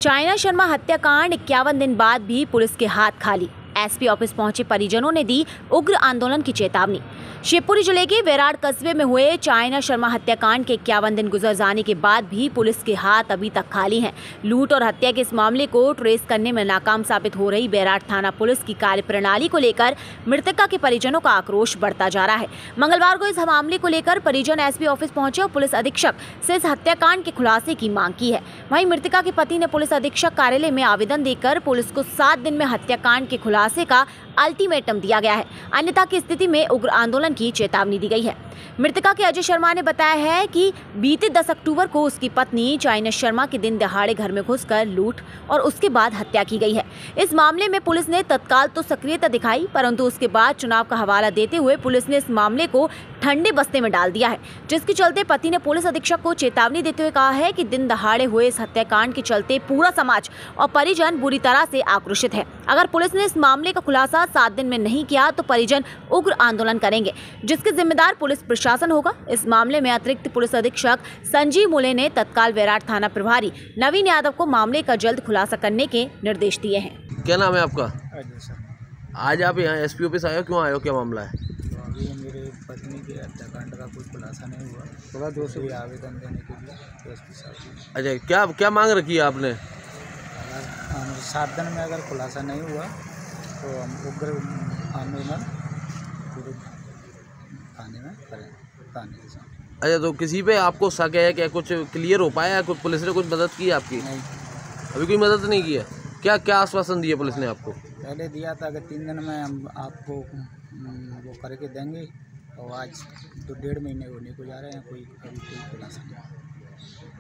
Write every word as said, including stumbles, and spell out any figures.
China Sharma हत्याकांड इक्यावन दिन बाद भी पुलिस के हाथ खाली। एसपी ऑफिस पहुंचे परिजनों ने दी उग्र आंदोलन की चेतावनी। शिवपुरी जिले के वेराड़ कस्बे में हुए चाइना शर्मा हत्याकांड के इक्यावन दिन गुजर जाने के बाद भी पुलिस के हाथ अभी तक खाली हैं। लूट और हत्या के इस मामले को ट्रेस करने में नाकाम साबित हो रही वेराड़ थाना पुलिस की कार्यप्रणाली को लेकर मृतका के परिजनों का आक्रोश बढ़ता जा रहा है। मंगलवार को इस मामले को लेकर परिजन एसपी ऑफिस पहुंचे और पुलिस अधीक्षक से इस हत्याकांड के खुलासे की मांग की है। वहीं मृतका के पति ने पुलिस अधीक्षक कार्यालय में आवेदन देकर पुलिस को सात दिन में हत्याकांड के खुलासे का अल्टीमेटम दिया गया है, अन्यथा की स्थिति में उग्र आंदोलन की चेतावनी दी गई है। मृतका के अजय शर्मा ने बताया है कि बीते दस अक्टूबर को उसकी पत्नी चाइना शर्मा के दिन दहाड़े घर में घुसकर लूट और उसके बाद हत्या की गई है। इस मामले में पुलिस ने तत्काल तो सक्रियता दिखाई, परंतु उसके बाद चुनाव का हवाला देते हुए पुलिस ने इस मामले को ठंडे बस्ते में डाल दिया है, जिसके चलते पति ने पुलिस अधीक्षक को चेतावनी देते हुए कहा है कि दिन दहाड़े हुए इस हत्याकांड के चलते पूरा समाज और परिजन बुरी तरह से आक्रोशित है। अगर पुलिस ने इस मामले का खुलासा सात दिन में नहीं किया तो परिजन उग्र आंदोलन करेंगे, जिसके जिम्मेदार पुलिस प्रशासन होगा। इस मामले में अतिरिक्त पुलिस अधीक्षक संजीव मुले ने तत्काल वेराड़ थाना प्रभारी नवीन यादव को मामले का जल्द खुलासा करने के निर्देश दिए हैं। क्या नाम है आपका? अजय सर। आज आप यहाँ एसपी ऑफिस आए हो, क्यों आए हो, क्या मामला है? तो अभी मेरे पत्नी के हत्याकांड का कोई खुलासा नहीं हुआ, थोड़ा दो से आवेदन देने के लिए एसपी साहब। अच्छा, क्या क्या मांग रखी है आपने? अगर सात दिन में अगर खुलासा नहीं हुआ तो हम उग्र आंदोलन पूरे थाने में करें, थाने के साथ। अच्छा, तो किसी पे आपको शक है क्या? कुछ क्लियर हो पाया है? कुछ पुलिस ने कुछ मदद की आपकी? नहीं, अभी कोई मदद नहीं की है। क्या क्या आश्वासन दिया पुलिस ने आपको? पहले दिया था कि तीन दिन में हम आपको वो करके देंगे, और आज तो डेढ़ महीने होने को जा रहे हैं, कोई अभी कोई खुलासा नहीं।